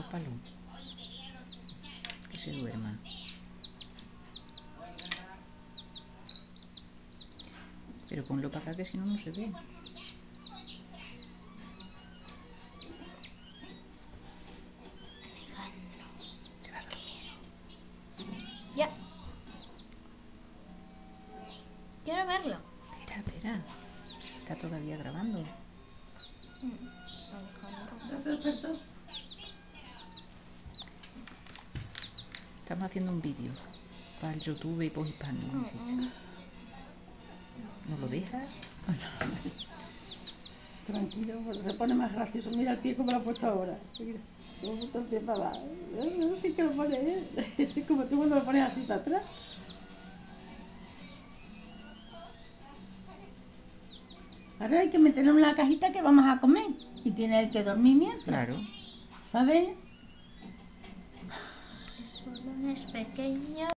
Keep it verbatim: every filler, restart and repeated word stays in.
tápalo. Que se duerma. Pero ponlo para acá que si no, no se ve. Se va a dormir. Ya. Quiero verlo. Espera, espera. Está todavía grabando. ¿Ya te despertó? Estamos haciendo un vídeo para el YouTube y pues hispano. ¿No lo dejas? Tranquilo, porque se pone más gracioso. Mira el pie como lo ha puesto ahora. Mira, cómo ha puesto el pie para abajo. Eso sí que lo pone él. Como tú cuando lo pones así para atrás. Ahora hay que meterlo en la cajita que vamos a comer. Y tiene el que dormir mientras. Claro. ¿Sabes? Es pequeño.